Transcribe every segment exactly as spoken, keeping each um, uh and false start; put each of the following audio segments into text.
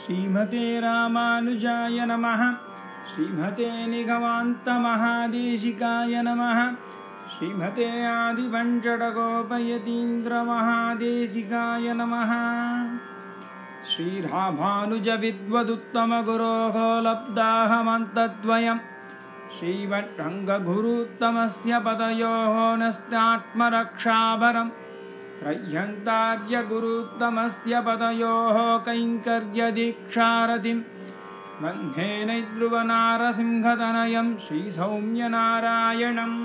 श्रीमते रामानुजाय नमः। श्रीमते निगमान्तमहादेशिकाय नमः। श्रीमते आदिपञ्चडगोपयतीन्द्रमहादेशिकाय नमः। श्रीरामानुजविद्वदुत्तमगुरोः लब्धाहमन्तद्वयम् श्रीवट्रङ्गगुरुत्तमस्य पदयोः नस्त्यात्मरक्षाभरम् त्रय्यन्तार्यगुरुत्तमस्य पदयोः कैङ्कर्यदीक्षारतिं वन्दे नैद्रुवनारसिंहतनयं श्रीसौम्यनारायणम्।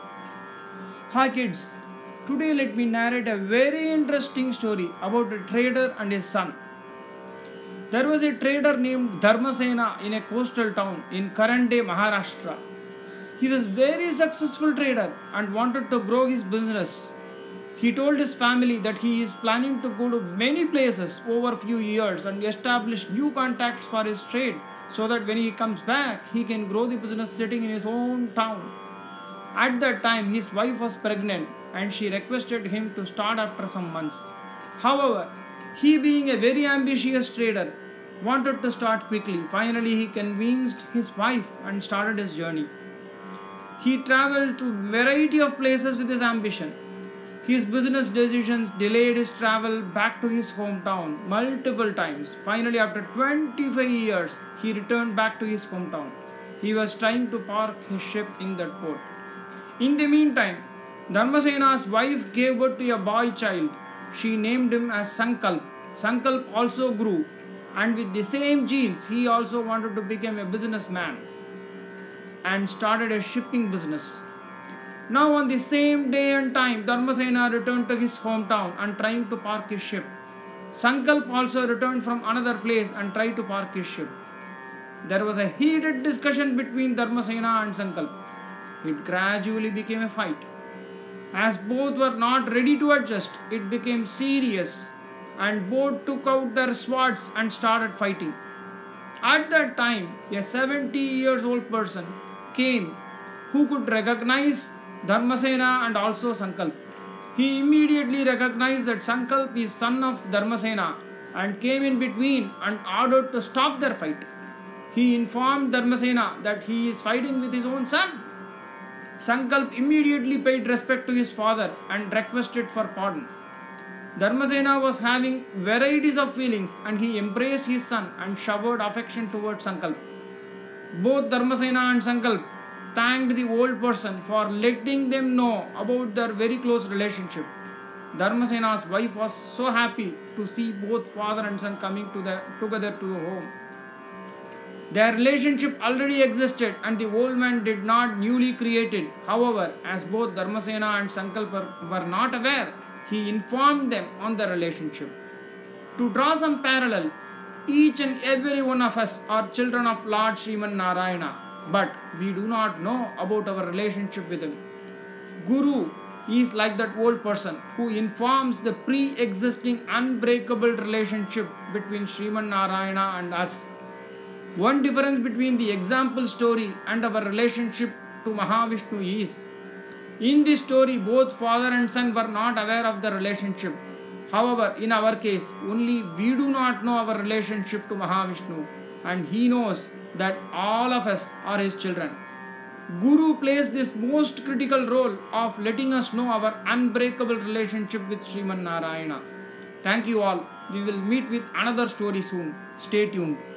Hi kids, today let me narrate a very interesting story about a trader and his son. There was a trader named Dharmasena in a coastal town in current-day Maharashtra. He was a very successful trader and wanted to grow his business. He told his family that he is planning to go to many places over a few years and establish new contacts for his trade so that when he comes back, he can grow the business sitting in his own town. At that time, his wife was pregnant and she requested him to start after some months. However, he being a very ambitious trader, wanted to start quickly. Finally, he convinced his wife and started his journey. He traveled to a variety of places with his ambition. His business decisions delayed his travel back to his hometown multiple times. Finally, after twenty-five years, he returned back to his hometown. He was trying to park his ship in that port. In the meantime, Dharmasena's wife gave birth to a boy child. She named him as Sankalp. Sankalp also grew, and with the same genes, he also wanted to become a businessman and started a shipping business. Now on the same day and time, Dharmasena returned to his hometown and trying to park his ship. Sankalp also returned from another place and tried to park his ship. There was a heated discussion between Dharmasena and Sankalp. It gradually became a fight. As both were not ready to adjust, it became serious and both took out their swords and started fighting. At that time, a seventy years old person came who could recognize Dharmasena and also Sankalp. He immediately recognized that Sankalp is son of Dharmasena and came in between and ordered to stop their fight. He informed Dharmasena that he is fighting with his own son. Sankalp immediately paid respect to his father and requested for pardon. Dharmasena was having varieties of feelings and he embraced his son and showered affection towards Sankalp. Both Dharmasena and Sankalp thanked the old person for letting them know about their very close relationship. Dharmasena's wife was so happy to see both father and son coming to the, together to the home. Their relationship already existed and the old man did not newly created. However, as both Dharmasena and Sankalp were, were not aware, he informed them on the relationship. To draw some parallel, each and every one of us are children of Lord Sriman Narayana, but we do not know about our relationship with him. Guru is like that old person who informs the pre-existing unbreakable relationship between Sriman Narayana and us. One difference between the example story and our relationship to Mahavishnu is, in this story both father and son were not aware of the relationship. However, in our case, only we do not know our relationship to Mahavishnu and he knows that all of us are his children. Guru plays this most critical role of letting us know our unbreakable relationship with Sriman Narayana. Thank you all. We will meet with another story soon. Stay tuned.